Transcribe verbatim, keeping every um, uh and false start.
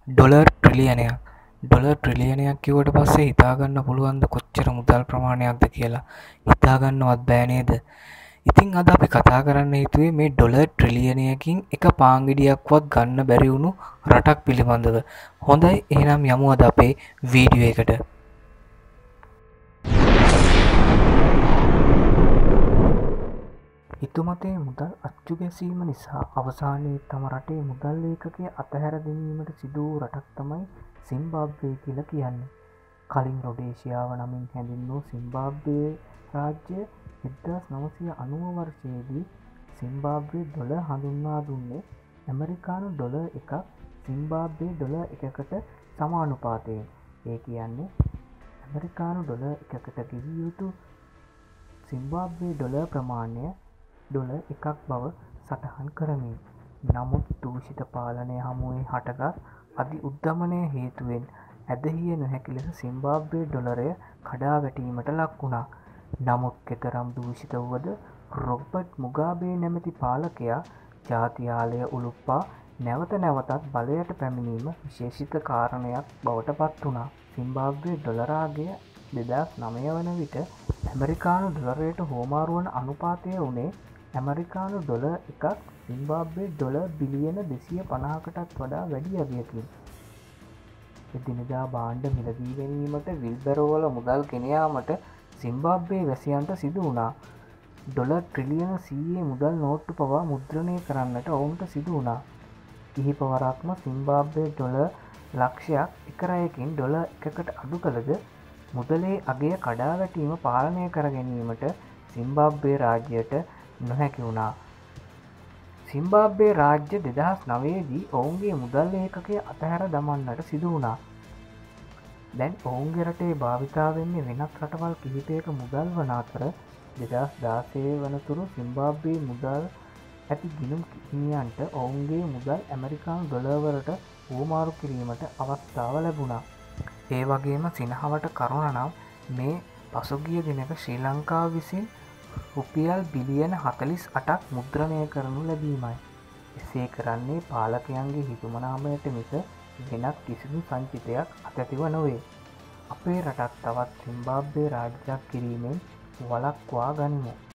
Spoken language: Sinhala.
ඩොලර් ට්‍රිලියනයක් ඩොලර් ට්‍රිලියනයක් කිව්වට පස්සේ හිතා ගන්න පුළුවන්ද කොච්චර මුදල් ප්‍රමාණයක්ද කියලා? හිතා ගන්නවත් බෑ නේද? ඉතින් අද අපි කතා කරන්න හිතුවේ මේ ඩොලර් ට්‍රිලියනයකින් එක පාන් ගෙඩියක්වත් ගන්න බැරි වුණු රටක් පිළිබඳව. හොඳයි, එහෙනම් යමු අද අපේ වීඩියෝ එකට. හිතුමතේ මුදල් අච්චු ගැසීම නිසා අවසානයේ තම රටේ මුදල් ඒකකය අතහැර දැමීමට සිදු වූ රටක් තමයි සිම්බාබ්වේ කියලා කියන්නේ. කලින් රොඩේෂියාව නමින් හැඳින්වූ සිම්බාබ්වේ රාජ්‍ය එක්දාස් නවසිය අනූ වර්ෂයේදී සිම්බාබ්වේ ඩොලර් හඳුන්වා දුන්නේ ඇමරිකානු ඩොලර් එකක් සිම්බාබ්වේ ඩොලර් එකකට සමානුපාතයෙන්. ඒ කියන්නේ ඇමරිකානු ඩොලර් එකකට ගෙවිය යුතු සිම්බාබ්වේ ඩොලර් ප්‍රමාණය ඩොලර් එකක් බව සටහන් කරමින්. නමුත් දූෂිත පාලනය හමුවේ හටගත් අධි උද්ධමනය හේතුවෙන් ඇදහිය නොහැකි ලෙස සිම්බාබ්වේ ඩොලරය කඩා වැටීමට ලක් වුණා. නමුත් කෙතරම් දූෂිත වුවද රොබර්ට් මුගාබේ නැමැති පාලකයා ජාතියාලය උළුප්පා නැවත නැවතත් බලයට පැමිණීම විශේෂිත කාරණයක් බවට පත් වුණා. සිම්බාබ්වේ ඩොලරාගය දෙදස් නවය වන විට ඇමරිකානු ඩොලරයට හෝමාරුවන අනුපාතය වනේ ඇමරිකානු ඩොලර් එකක් සිම්බාබ්වේ ඩොලර් බිලියන දෙසිය පනහකටත් වඩා වැඩි අගයකින්. එදිනෙදා භාණ්ඩ මිලදී ගැනීමට විල්බැරෝවල මුදල් ගෙනයාමට සිම්බාබ්වේ වැසියන්ට සිදු වුණා. ඩොලර් ට්‍රිලියන සීයේ මුදල් නෝට්ටු පවා මුද්‍රණය කරන්නට ඔවුන්ට සිදු වුණා. කිහිපවරක්ම සිම්බාබ්වේ ඩොලර් ලක්ෂයක් එකරයකින් ඩොලර් එකකට අඩු කළද මුදලේ අගය කඩා වැටීම පාලනය කර ගැනීමට සිම්බාබ්වේ රාජ්‍යයට නොහැකි වුණා. සිම්බාබ්වේ රාජ්‍ය දෙදහස් නවයේදී ඔවුන්ගේ මුදල් ඒකකය අතහැර දමන්නට සිදු වුණා. දැන් ඔවුන්ගේ රටේ භාවිතා වෙන්නේ වෙනත් රටවල් කිහිපයක මුදල් වන අතර දෙදස් දාසය වනතුරු සිම්බාබ්වේ මුදල් ඇති ගිනුම් හිමියන්ට ඔවුන්ගේ මුදල් ඇමරිකානු ඩොලර්වලට හුවමාරු කිරීමට අවස්ථාව ලැබුණා. ඒ වගේම සිනහවට කරුණ නම් මේ පසුගිය දිනක ශ්‍රී ලංකාව විසින් රුපියල් බිලියන හතලිස් අටක් මුද්‍රණය කරනු ලැබීමයි. එසේ කරන්නේ පාලකයන්ගේ හිතුමනාමයට මිස වෙනත් කිසිදු සංචිතයක් අතැතිව නොවේ. අපේ රටත් තවත් සිම්බාබ්වේ රාජ්‍යයක් කිරීමෙන් වළක්වා ගනිමු.